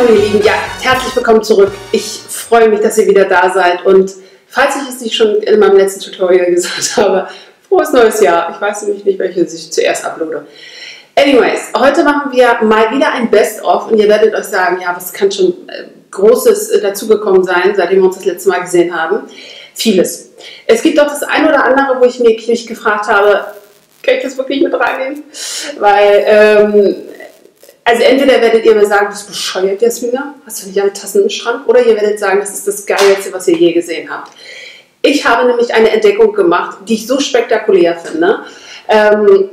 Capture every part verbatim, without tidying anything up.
Hallo ihr Lieben, ja, herzlich willkommen zurück. Ich freue mich, dass ihr wieder da seid und falls ich es nicht schon in meinem letzten Tutorial gesagt habe, frohes neues Jahr. Ich weiß nämlich nicht, welches ich zuerst uploade. Anyways, heute machen wir mal wieder ein Best-of und ihr werdet euch sagen, ja, was kann schon äh, Großes äh, dazugekommen sein, seitdem wir uns das letzte Mal gesehen haben. Vieles. Es gibt auch das eine oder andere, wo ich mich, mich gefragt habe, kann ich das wirklich mit reinnehmen? Weil, ähm, also entweder werdet ihr mir sagen, du bist bescheuert, Jasmina, hast du nicht alle Tassen im Schrank? Oder ihr werdet sagen, das ist das Geilste, was ihr je gesehen habt. Ich habe nämlich eine Entdeckung gemacht, die ich so spektakulär finde. Ähm,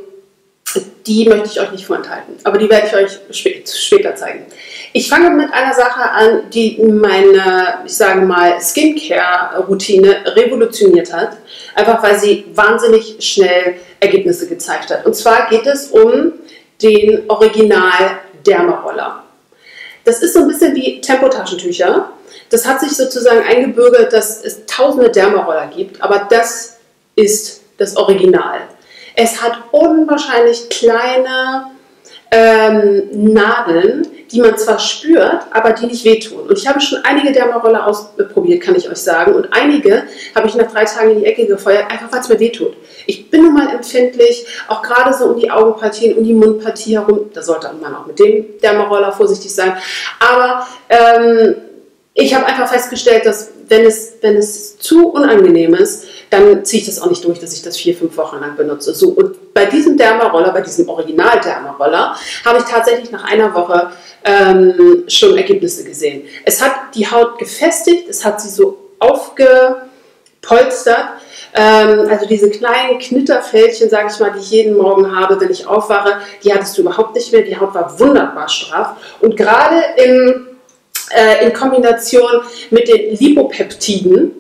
die möchte ich euch nicht vorenthalten, aber die werde ich euch spät, später zeigen. Ich fange mit einer Sache an, die meine, ich sage mal, Skincare-Routine revolutioniert hat. Einfach weil sie wahnsinnig schnell Ergebnisse gezeigt hat. Und zwar geht es um den Original Dermaroller. Das ist so ein bisschen wie Tempotaschentücher. Das hat sich sozusagen eingebürgert, dass es tausende Dermaroller gibt, aber das ist das Original. Es hat unwahrscheinlich kleine ähm, Nadeln, die man zwar spürt, aber die nicht wehtun. Und ich habe schon einige Dermaroller ausprobiert, kann ich euch sagen. Und einige habe ich nach drei Tagen in die Ecke gefeuert, einfach weil es mir wehtut. Ich bin nun mal empfindlich, auch gerade so um die Augenpartien, um die Mundpartie herum. Da sollte man auch mit dem Dermaroller vorsichtig sein. Aber ähm, ich habe einfach festgestellt, dass wenn es, wenn es zu unangenehm ist, dann ziehe ich das auch nicht durch, dass ich das vier, fünf Wochen lang benutze. So, und bei diesem Dermaroller, bei diesem Original-Dermaroller, habe ich tatsächlich nach einer Woche ähm, schon Ergebnisse gesehen. Es hat die Haut gefestigt, es hat sie so aufgepolstert. Ähm, also diese kleinen Knitterfältchen, sage ich mal, die ich jeden Morgen habe, wenn ich aufwache, die hattest du überhaupt nicht mehr. Die Haut war wunderbar straff. Und gerade im in Kombination mit den Lipopeptiden,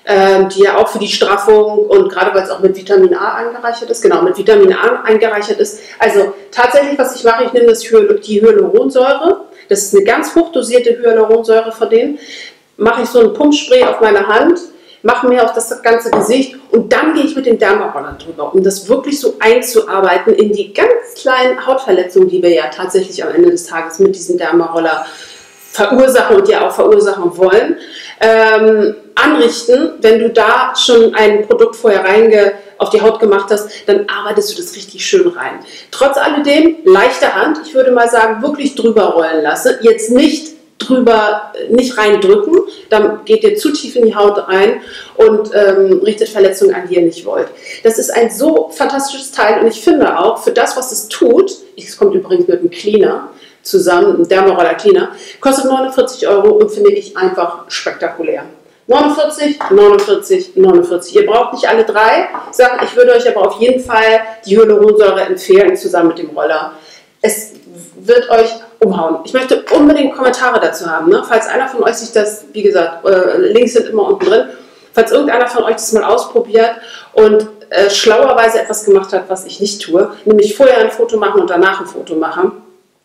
die ja auch für die Straffung und gerade weil es auch mit Vitamin A angereichert ist, genau, mit Vitamin A angereichert ist. Also tatsächlich, was ich mache, ich nehme das Hy die Hyaluronsäure, das ist eine ganz hochdosierte Hyaluronsäure von denen, mache ich so ein Pumpspray auf meine Hand, mache mir auf das ganze Gesicht und dann gehe ich mit dem Dermaroller drüber, um das wirklich so einzuarbeiten in die ganz kleinen Hautverletzungen, die wir ja tatsächlich am Ende des Tages mit diesem Dermaroller verursachen und ja auch verursachen wollen, ähm, anrichten. Wenn du da schon ein Produkt vorher reinge auf die Haut gemacht hast, dann arbeitest du das richtig schön rein. Trotz alledem, leichte Hand, ich würde mal sagen, wirklich drüber rollen lassen. Jetzt nicht drüber, nicht reindrücken, dann geht ihr zu tief in die Haut rein und ähm, richtet Verletzungen an, die ihr nicht wollt. Das ist ein so fantastisches Teil und ich finde auch, für das, was es tut, es kommt übrigens mit einem Cleaner, zusammen, ein Dermaroller Cleaner, kostet neunundvierzig Euro und finde ich einfach spektakulär. neunundvierzig, neunundvierzig, neunundvierzig. Ihr braucht nicht alle drei Sachen, ich würde euch aber auf jeden Fall die Hyaluronsäure empfehlen, zusammen mit dem Roller. Es wird euch umhauen. Ich möchte unbedingt Kommentare dazu haben, ne? Falls einer von euch sich das, wie gesagt, äh, Links sind immer unten drin, falls irgendeiner von euch das mal ausprobiert und äh, schlauerweise etwas gemacht hat, was ich nicht tue, nämlich vorher ein Foto machen und danach ein Foto machen,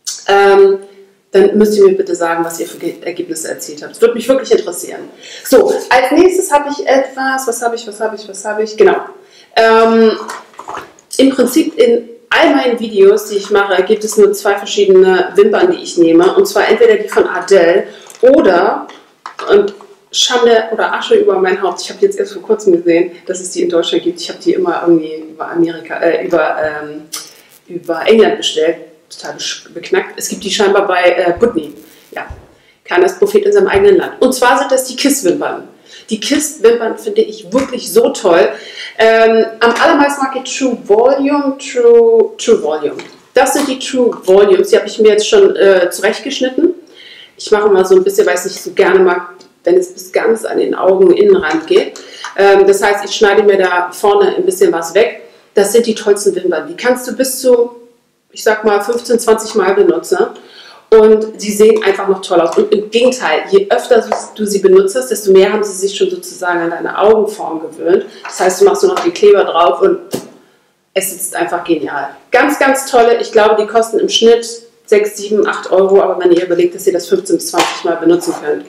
Ähm, dann müsst ihr mir bitte sagen, was ihr für Ergebnisse erzielt habt. Das würde mich wirklich interessieren. So, als nächstes habe ich etwas, was habe ich, was habe ich, was habe ich, genau. Ähm, Im Prinzip in all meinen Videos, die ich mache, gibt es nur zwei verschiedene Wimpern, die ich nehme. Und zwar entweder die von Ardell oder, und Schande oder Asche über mein Haupt. Ich habe jetzt erst vor kurzem gesehen, dass es die in Deutschland gibt. Ich habe die immer irgendwie über Amerika, äh, über, ähm, über England bestellt. Total beknackt. Es gibt die scheinbar bei äh, Budni. Ja, keiner ist Prophet in seinem eigenen Land. Und zwar sind das die Kiss-Wimpern. Die Kiss-Wimpern finde ich wirklich so toll. Ähm, am allermeisten mag ich True Volume, True, True Volume. Das sind die True Volumes. Die habe ich mir jetzt schon äh, zurechtgeschnitten. Ich mache mal so ein bisschen, weil ich es nicht so gerne mag, wenn es bis ganz an den Augeninnenrand geht. Ähm, das heißt, ich schneide mir da vorne ein bisschen was weg. Das sind die tollsten Wimpern. Die kannst du bis zu, ich sag mal, fünfzehn, zwanzig Mal benutze und sie sehen einfach noch toll aus. Und im Gegenteil, je öfter du sie benutzt, desto mehr haben sie sich schon sozusagen an deine Augenform gewöhnt. Das heißt, du machst nur noch die Kleber drauf und es sitzt einfach genial. Ganz, ganz tolle. Ich glaube, die kosten im Schnitt sechs, sieben, acht Euro, aber wenn ihr überlegt, dass ihr das fünfzehn bis zwanzig Mal benutzen könnt.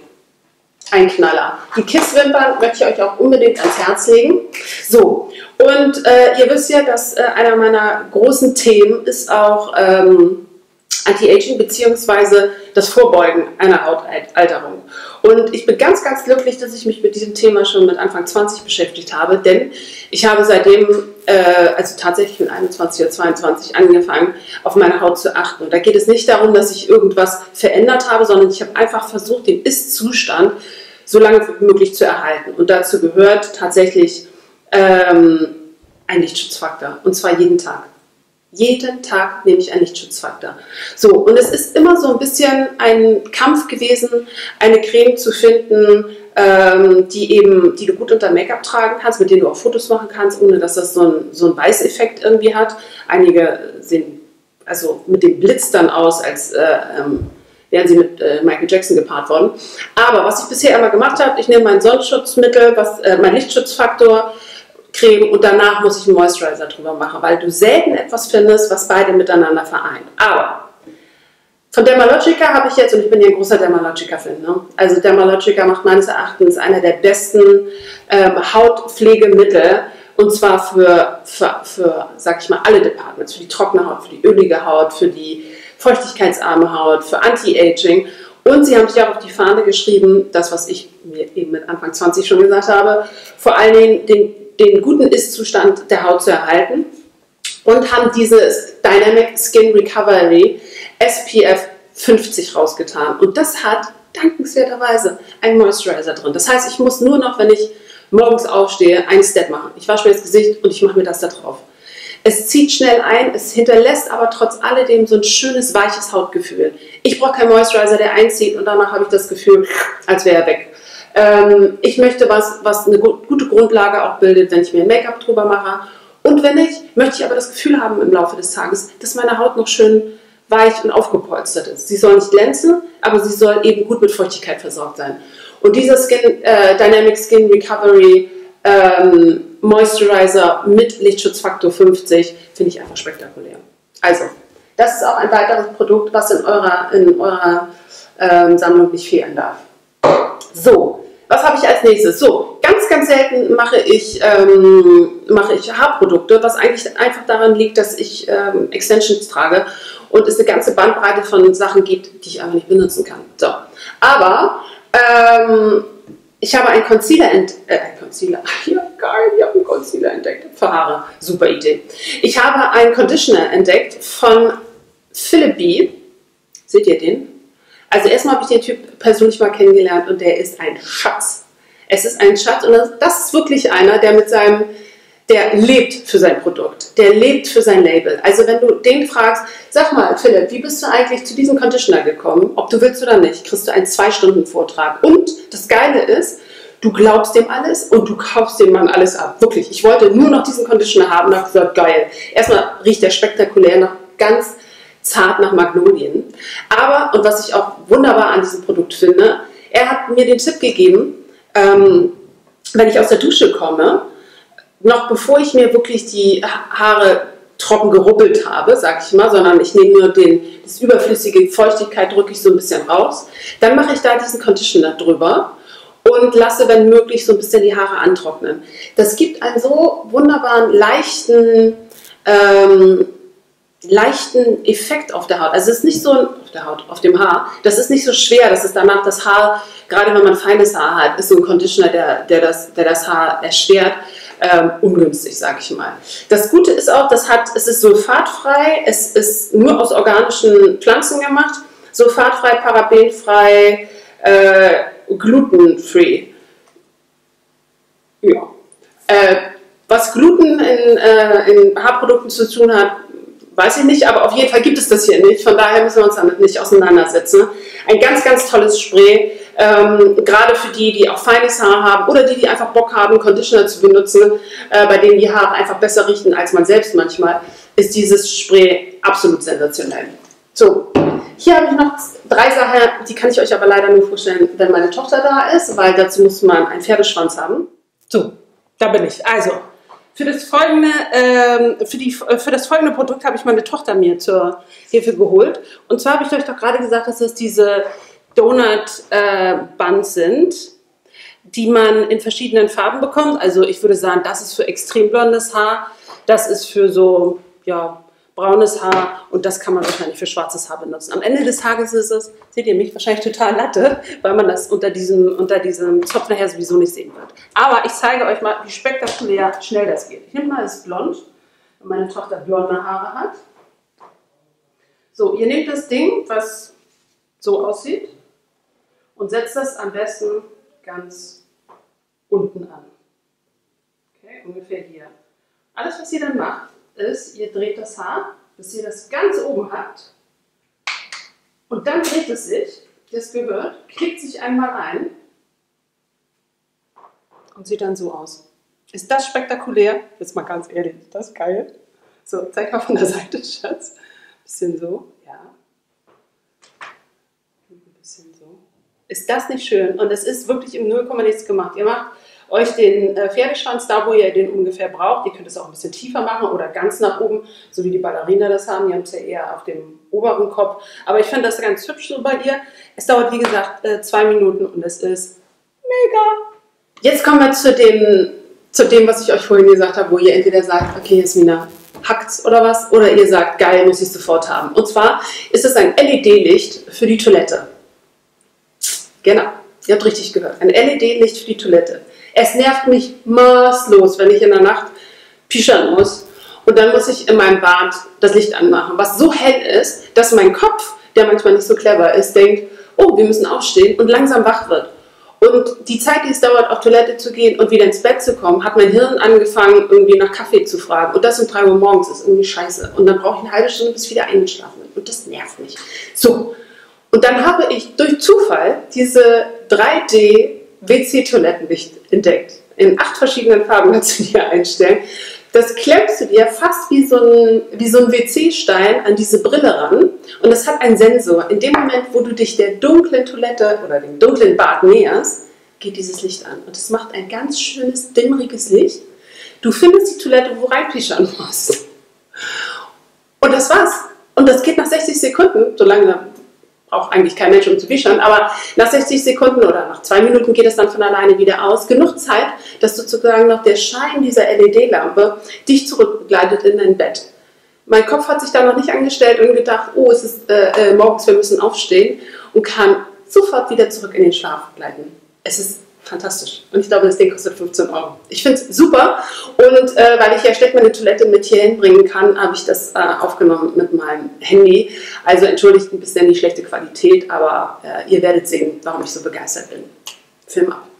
Ein Knaller. Die Kiss-Wimpern möchte ich euch auch unbedingt ans Herz legen. So, und äh, ihr wisst ja, dass äh, einer meiner großen Themen ist auch ähm, Anti-Aging beziehungsweise das Vorbeugen einer Hautalterung. Und ich bin ganz, ganz glücklich, dass ich mich mit diesem Thema schon mit Anfang zwanzig beschäftigt habe, denn ich habe seitdem, äh, also tatsächlich mit einundzwanzig oder zweiundzwanzig angefangen, auf meine Haut zu achten. Und da geht es nicht darum, dass ich irgendwas verändert habe, sondern ich habe einfach versucht, den Ist-Zustand so lange wie möglich zu erhalten. Und dazu gehört tatsächlich ähm, ein Lichtschutzfaktor, und zwar jeden Tag. Jeden Tag nehme ich einen Lichtschutzfaktor. So, und es ist immer so ein bisschen ein Kampf gewesen, eine Creme zu finden, ähm, die eben, die du gut unter Make-up tragen kannst, mit denen du auch Fotos machen kannst, ohne dass das so ein, so ein Beißeffekt irgendwie hat. Einige sehen also mit dem Blitz dann aus, als äh, ähm, wären sie mit äh, Michael Jackson gepaart worden. Aber was ich bisher immer gemacht habe, ich nehme mein Sonnenschutzmittel, was, äh, mein Lichtschutzfaktor, Creme und danach muss ich einen Moisturizer drüber machen, weil du selten etwas findest, was beide miteinander vereint. Aber von Dermalogica habe ich jetzt, und ich bin ja ein großer Dermalogica-Fan, ne? Also Dermalogica macht meines Erachtens einer der besten ähm, Hautpflegemittel, und zwar für, für, für, sag ich mal, alle Departments, für die trockene Haut, für die ölige Haut, für die feuchtigkeitsarme Haut, für Anti-Aging. Und sie haben sich auch auf die Fahne geschrieben, das, was ich mir eben mit Anfang zwanzig schon gesagt habe, vor allen Dingen den den guten Ist-Zustand der Haut zu erhalten, und haben dieses Dynamic Skin Recovery S P F fünfzig rausgetan. Und das hat dankenswerterweise einen Moisturizer drin. Das heißt, ich muss nur noch, wenn ich morgens aufstehe, einen Step machen. Ich wasche mir das Gesicht und ich mache mir das da drauf. Es zieht schnell ein, es hinterlässt aber trotz alledem so ein schönes, weiches Hautgefühl. Ich brauche keinen Moisturizer, der einzieht, und danach habe ich das Gefühl, als wäre er weg. Ähm, ich möchte was, was eine gute Grundlage auch bildet, wenn ich mir Make-up drüber mache. Und wenn nicht, möchte ich aber das Gefühl haben im Laufe des Tages, dass meine Haut noch schön weich und aufgepolstert ist. Sie soll nicht glänzen, aber sie soll eben gut mit Feuchtigkeit versorgt sein. Und dieser Skin, äh, Dynamic Skin Recovery ähm, Moisturizer mit Lichtschutzfaktor fünfzig finde ich einfach spektakulär. Also, das ist auch ein weiteres Produkt, was in eurer, in eurer ähm, Sammlung nicht fehlen darf. So, was habe ich als nächstes? So, ganz, ganz selten mache ich, ähm, mache ich Haarprodukte, was eigentlich einfach daran liegt, dass ich ähm, Extensions trage und es eine ganze Bandbreite von Sachen gibt, die ich einfach nicht benutzen kann. So, aber ähm, ich habe einen Concealer entdeckt. Äh, Concealer. Ja, geil, ich habe einen Concealer entdeckt. Für Haare. Super Idee. Ich habe einen Conditioner entdeckt von Philip B. Seht ihr den? Also erstmal habe ich den Typ persönlich mal kennengelernt und der ist ein Schatz. Es ist ein Schatz, und das ist wirklich einer, der mit seinem, der lebt für sein Produkt, der lebt für sein Label. Also wenn du den fragst, sag mal Philipp, wie bist du eigentlich zu diesem Conditioner gekommen, ob du willst oder nicht, kriegst du einen zwei Stunden Vortrag. Und das Geile ist, du glaubst dem alles und du kaufst dem Mann alles ab. Wirklich, ich wollte nur noch diesen Conditioner haben und habe gesagt, geil. Erstmal riecht der spektakulär nach ganz zart nach Magnolien. Aber, und was ich auch wunderbar an diesem Produkt finde, er hat mir den Tipp gegeben, ähm, wenn ich aus der Dusche komme, noch bevor ich mir wirklich die Haare trocken gerubbelt habe, sag ich mal, sondern ich nehme nur den, das überflüssige Feuchtigkeit, drücke ich so ein bisschen raus, dann mache ich da diesen Conditioner drüber und lasse, wenn möglich, so ein bisschen die Haare antrocknen. Das gibt einen so wunderbaren, leichten, ähm, leichten Effekt auf der Haut. Also es ist nicht so, auf der Haut, auf dem Haar, das ist nicht so schwer, dass es danach das Haar, gerade wenn man feines Haar hat, ist so ein Conditioner, der, der, das, der das Haar erschwert, ähm, ungünstig, sage ich mal. Das Gute ist auch, das hat, es ist sulfatfrei, es ist nur aus organischen Pflanzen gemacht, sulfatfrei, parabenfrei, äh, glutenfree. Ja. Äh, was Gluten in, äh, in Haarprodukten zu tun hat, weiß ich nicht, aber auf jeden Fall gibt es das hier nicht. Von daher müssen wir uns damit nicht auseinandersetzen. Ein ganz, ganz tolles Spray, ähm, gerade für die, die auch feines Haar haben oder die, die einfach Bock haben, Conditioner zu benutzen, äh, bei denen die Haare einfach besser riechen als man selbst manchmal, ist dieses Spray absolut sensationell. So, hier habe ich noch drei Sachen, die kann ich euch aber leider nur vorstellen, wenn meine Tochter da ist, weil dazu muss man einen Pferdeschwanz haben. So, da bin ich. Also, Für das, folgende, ähm, für, die, für das folgende Produkt habe ich meine Tochter mir zur Hilfe geholt. Und zwar habe ich euch doch gerade gesagt, dass es diese Donut-Buns äh, sind, die man in verschiedenen Farben bekommt. Also ich würde sagen, das ist für extrem blondes Haar, das ist für so ja, braunes Haar und das kann man wahrscheinlich für schwarzes Haar benutzen. Am Ende des Tages ist es, seht ihr mich, wahrscheinlich total Latte, weil man das unter diesem, unter diesem Zopf nachher sowieso nicht sehen wird. Aber ich zeige euch mal, wie spektakulär schnell das geht. Ich nehme mal das Blond, wenn meine Tochter blonde Haare hat. So, ihr nehmt das Ding, was so aussieht und setzt das am besten ganz unten an. Okay, ungefähr hier. Alles, was ihr dann macht, ist, ihr dreht das Haar, bis ihr das ganz oben habt und dann dreht es sich, das Gewirr, klickt sich einmal ein und sieht dann so aus. Ist das spektakulär? Jetzt mal ganz ehrlich, ist das geil? So, zeig mal von der Seite, Schatz. Bisschen so, ja. Ein bisschen so. Ist das nicht schön? Und es ist wirklich im null Komma nichts gemacht. Ihr macht euch den äh, Pferdeschwanz da, wo ihr den ungefähr braucht. Ihr könnt es auch ein bisschen tiefer machen oder ganz nach oben, so wie die Ballerina das haben. Die haben es ja eher auf dem oberen Kopf. Aber ich finde das ganz hübsch so bei ihr. Es dauert, wie gesagt, äh, zwei Minuten und es ist mega. Jetzt kommen wir zu dem, zu dem, was ich euch vorhin gesagt habe, wo ihr entweder sagt, okay, Jasmina, hackt's oder was, oder ihr sagt, geil, muss ich sofort haben. Und zwar ist es ein L E D-Licht für die Toilette. Genau, ihr habt richtig gehört. Ein L E D-Licht für die Toilette. Es nervt mich maßlos, wenn ich in der Nacht pischern muss und dann muss ich in meinem Bad das Licht anmachen, was so hell ist, dass mein Kopf, der manchmal nicht so clever ist, denkt, oh, wir müssen aufstehen und langsam wach wird. Und die Zeit, die es dauert, auf Toilette zu gehen und wieder ins Bett zu kommen, hat mein Hirn angefangen, irgendwie nach Kaffee zu fragen. Und das um drei Uhr morgens ist irgendwie scheiße. Und dann brauche ich eine halbe Stunde, bis ich wieder eingeschlafen bin. Und das nervt mich. So, und dann habe ich durch Zufall diese drei D W C-Toilettenlicht entdeckt. In acht verschiedenen Farben kannst du dir einstellen. Das klemmst du dir fast wie so ein, wie so ein W C-Stein an diese Brille ran. Und es hat einen Sensor. In dem Moment, wo du dich der dunklen Toilette oder dem dunklen Bad näherst, geht dieses Licht an. Und es macht ein ganz schönes, dimmeriges Licht. Du findest die Toilette, wo reinpischern musst. Und das war's. Und das geht nach sechzig Sekunden, solange braucht eigentlich kein Mensch, um zu pischern, aber nach sechzig Sekunden oder nach zwei Minuten geht es dann von alleine wieder aus. Genug Zeit, dass sozusagen noch der Schein dieser L E D-Lampe dich zurückbegleitet in dein Bett. Mein Kopf hat sich da noch nicht angestellt und gedacht, oh, es ist äh, äh, morgens, wir müssen aufstehen, und kann sofort wieder zurück in den Schlaf gleiten. Es ist fantastisch. Und ich glaube, das Ding kostet fünfzehn Euro. Ich finde es super. Und äh, weil ich ja schlecht meine Toilette mit hier hinbringen kann, habe ich das äh, aufgenommen mit meinem Handy. Also entschuldigt ein bisschen die schlechte Qualität, aber äh, ihr werdet sehen, warum ich so begeistert bin. Film ab.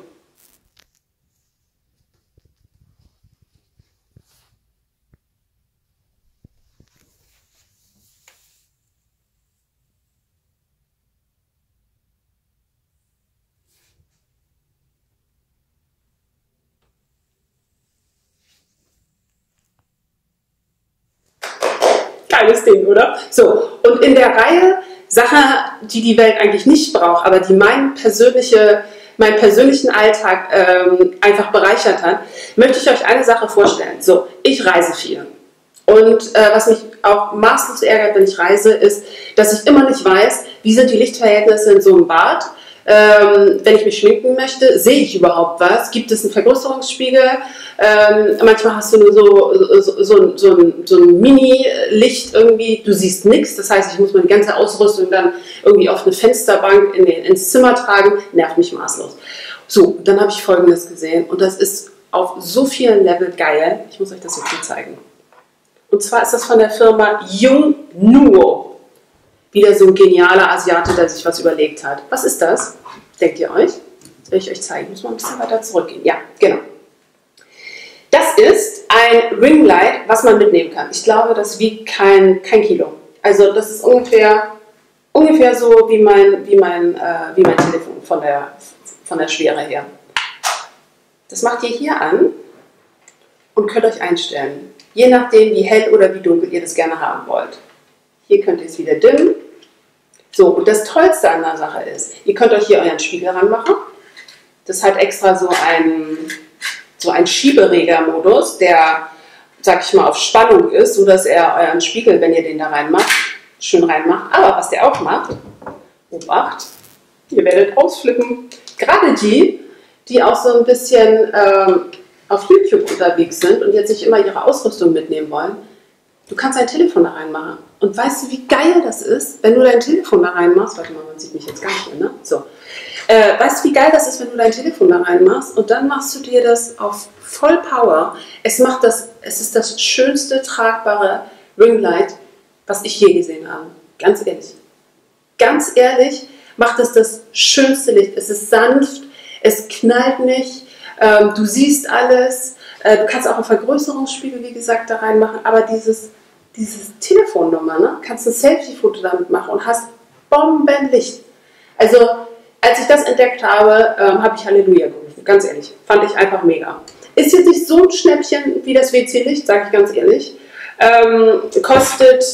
Geiles Ding, oder? So, und in der Reihe Sachen, die die Welt eigentlich nicht braucht, aber die mein persönliche, meinen persönlichen Alltag ähm, einfach bereichert hat, möchte ich euch eine Sache vorstellen. So, ich reise viel. Und äh, was mich auch maßlos ärgert, wenn ich reise, ist, dass ich immer nicht weiß, wie sind die Lichtverhältnisse in so einem Bad. Ähm, wenn ich mich schminken möchte, sehe ich überhaupt was? Gibt es einen Vergrößerungsspiegel? Ähm, manchmal hast du nur so, so, so, so ein, so ein Mini-Licht irgendwie, du siehst nichts. Das heißt, ich muss meine ganze Ausrüstung dann irgendwie auf eine Fensterbank in den, ins Zimmer tragen. Nervt mich maßlos. So, dann habe ich Folgendes gesehen und das ist auf so vielen Level geil. Ich muss euch das jetzt hier zeigen. Und zwar ist das von der Firma Yongnuo. Wieder so ein genialer Asiate, der sich was überlegt hat. Was ist das? Denkt ihr euch? Soll ich euch zeigen? Ich muss mal ein bisschen weiter zurückgehen. Ja, genau. Das ist ein Ringlight, was man mitnehmen kann. Ich glaube, das wiegt kein, kein Kilo. Also das ist ungefähr, ungefähr so wie mein, wie, mein, äh, wie mein Telefon von der, von der Schwere her. Das macht ihr hier an und könnt euch einstellen. Je nachdem, wie hell oder wie dunkel ihr das gerne haben wollt. Hier könnt ihr es wieder dimmen. So, und das Tollste an der Sache ist, ihr könnt euch hier euren Spiegel ranmachen. Das hat extra so einen, so einen Schiebereger-Modus, der, sag ich mal, auf Spannung ist, sodass er euren Spiegel, wenn ihr den da reinmacht, schön reinmacht. Aber was der auch macht, Obacht, ihr werdet ausflippen. Gerade die, die auch so ein bisschen ähm, auf YouTube unterwegs sind und jetzt nicht immer ihre Ausrüstung mitnehmen wollen, Du kannst dein Telefon da reinmachen. Und weißt du, wie geil das ist, wenn du dein Telefon da reinmachst? Warte mal, man sieht mich jetzt gar nicht mehr, ne? So. Äh, weißt du, wie geil das ist, wenn du dein Telefon da reinmachst und dann machst du dir das auf Voll Power. Es macht das, es ist das schönste tragbare Ringlight, was ich je gesehen habe. Ganz ehrlich. Ganz ehrlich macht es das schönste Licht. Es ist sanft, es knallt nicht, ähm, du siehst alles. Äh, du kannst auch einen Vergrößerungsspiegel, wie gesagt, da reinmachen, aber dieses, dieses Telefonnummer, ne, kannst ein Selfie-Foto damit machen und hast Bombenlicht. Also, als ich das entdeckt habe, ähm, habe ich Halleluja gerufen, ganz ehrlich. Fand ich einfach mega. Ist jetzt nicht so ein Schnäppchen wie das W C-Licht, sage ich ganz ehrlich. Ähm, kostet,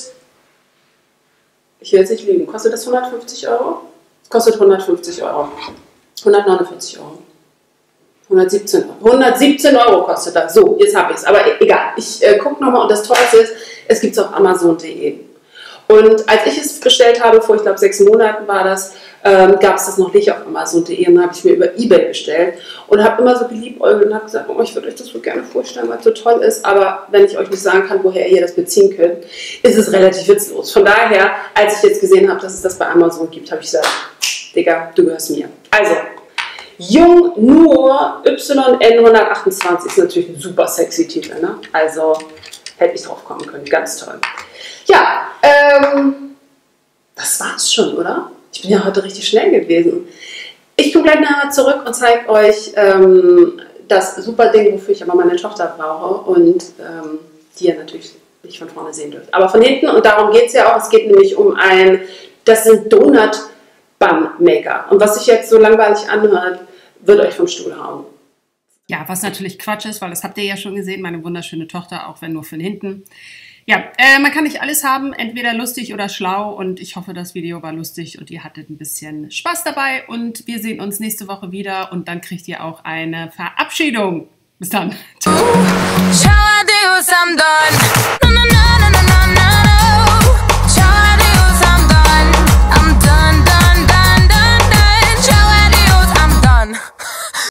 ich will jetzt nicht lügen, kostet das hundertfünfzig Euro? Kostet hundertfünfzig Euro. hundertneunundvierzig Euro. hundertsiebzehn Euro. hundertsiebzehn Euro kostet das. So, jetzt habe ich es. Aber egal. Ich äh, gucke nochmal und das Tollste ist, es gibt es auf Amazon punkt de. Und als ich es bestellt habe, vor ich glaube sechs Monaten war das, ähm, gab es das noch nicht auf Amazon punkt de. Und dann habe ich mir über eBay bestellt und habe immer so geliebäugelt und habe gesagt, oh, ich würde euch das so gerne vorstellen, weil es so toll ist. Aber wenn ich euch nicht sagen kann, woher ihr das beziehen könnt, ist es relativ witzlos. Von daher, als ich jetzt gesehen habe, dass es das bei Amazon gibt, habe ich gesagt, Digga, du gehörst mir. Also, Jung Nur Y N hundertachtundzwanzig ist natürlich ein super sexy Titel, ne? Also hätte ich drauf kommen können, ganz toll. Ja, ähm, das war's schon, oder? Ich bin ja heute richtig schnell gewesen. Ich komme gleich nachher zurück und zeige euch ähm, das super Ding, wofür ich aber meine Tochter brauche und ähm, die ihr natürlich nicht von vorne sehen dürft. Aber von hinten, und darum geht es ja auch, es geht nämlich um ein, das sind Donut Bun Maker. Und was sich jetzt so langweilig anhört, wird euch vom Stuhl hauen. Ja, was natürlich Quatsch ist, weil das habt ihr ja schon gesehen, meine wunderschöne Tochter, auch wenn nur von hinten. Ja, äh, man kann nicht alles haben, entweder lustig oder schlau, und ich hoffe, das Video war lustig und ihr hattet ein bisschen Spaß dabei, und wir sehen uns nächste Woche wieder und dann kriegt ihr auch eine Verabschiedung. Bis dann. Ciao.